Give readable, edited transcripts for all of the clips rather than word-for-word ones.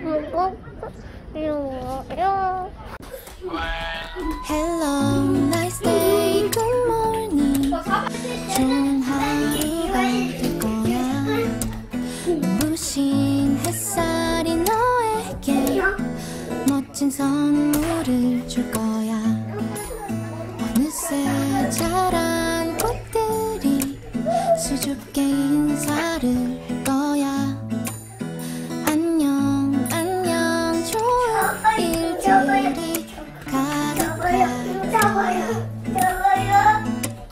Hello, nice day, good morning. 좋은 하루가 될 거야. 눈부신 햇살이 너에게 멋진 선물을 줄 거야. 어느새 자란 꽃들이 수줍게 인사를 할 거야. 안녕 안녕 좋은 일들이 가득할 거야.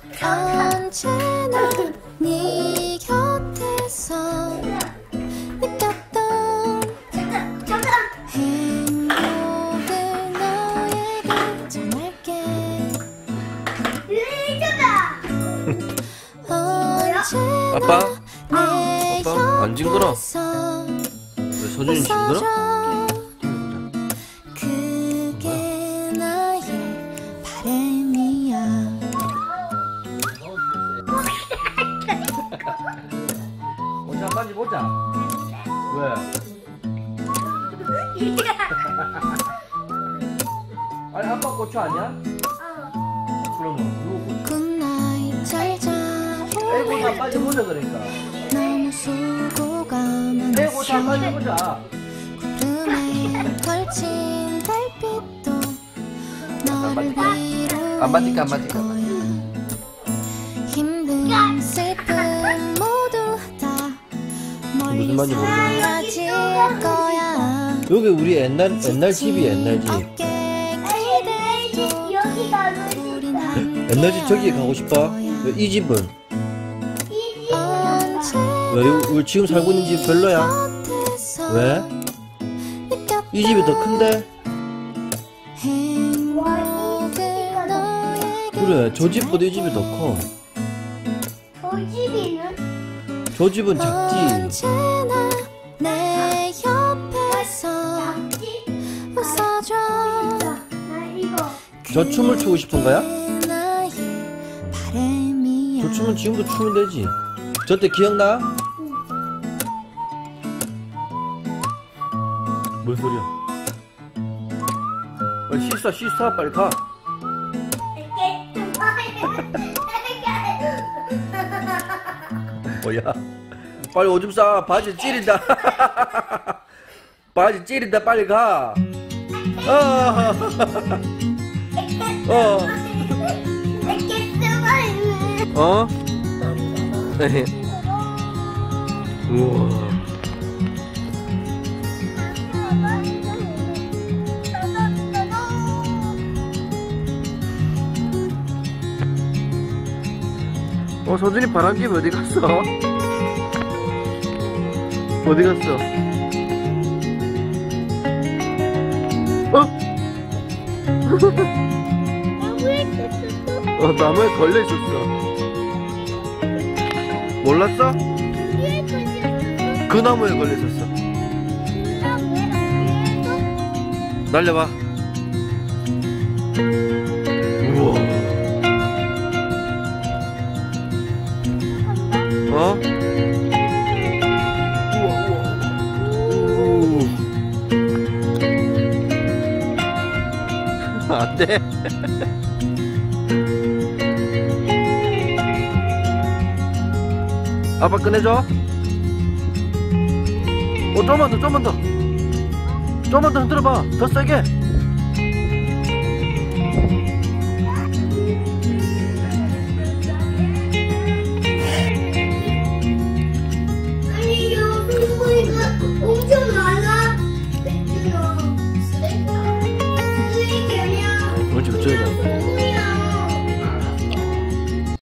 언제나 네 곁에서 느꼈던 행복을 너에게 전할게. 아빠? 아빠? 안 징그러? 왜 서준이 징그러? 그게 나의 바람이야. 고추 한 마디 보자. 왜? 아니 아빠 고추 아니야? 그러면 누구? 굿나잇 잘자. 에이 한 마디 보자 그러니까. 너무 수고가 에이 고추 한 마디 많았어. 보자. 구름에 걸친 달빛도 너를 위로해 안 맞을까, 안 줄 맞을까? 거야. 힘든 슬픔 모두 다 멀리 무슨 말인지 사라질 거야. 여기 우리 옛날 집이 옛날 집. 어깨 기대도 우린 함께 옛날 집 저기 가고 싶어? 이 집은? 왜 우리 지금 살고 있는 집 별로야? 왜? 이 집이 더 큰데? 그래 저 집보다 이 집이 더 커. 저 집은 작지. 언제나 내 옆에서 웃어줘. 저 춤을 추고 싶은 거야? 나의 바람이야. 저 춤은 지금도 추면 되지. 저 때 기억나? 뭔 소리야? 빨리 씻어 빨리 가. 뭐야? 빨리 오줌 싸. 바지 찌린다. 바지 찌린다. 빨리 가. 어? 우와. 서준이 바람개비 어디 갔어? 어디 갔어? 나무에 걸려 있었어. 몰랐어? 그 나무에 걸려 있었어. 날려봐. 우와. 어? 우와. 안 돼. 아빠 꺼내줘. 좀만 더 흔들어봐. 더 세게.